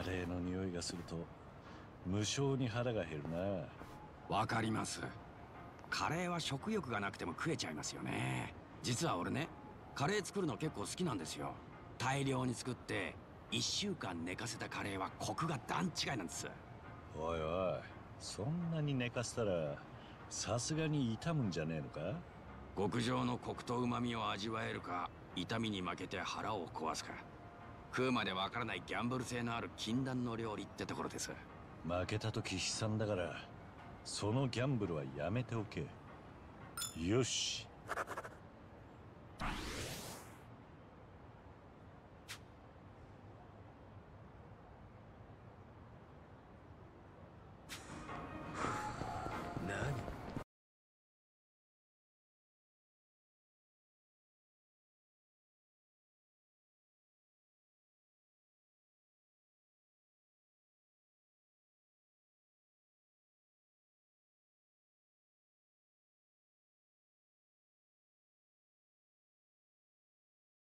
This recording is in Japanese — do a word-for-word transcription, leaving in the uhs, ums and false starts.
レーの匂いがすると無性に腹が減るな。 わかります。カレーは食欲がなくても食えちゃいますよね。実は俺ね、カレー作るの結構好きなんですよ。大量に作っていっしゅうかん寝かせたカレーはコクが段違いなんです。 おいおい、そんなに寝かせたらさすがに傷むんじゃねえのか。 極上のコクと旨味を味わえるか、痛みに負けて腹を壊すか、食うまでわからないギャンブル性のある禁断の料理ってところです。 負けた時悲惨だからそのギャンブルはやめておけ。よし。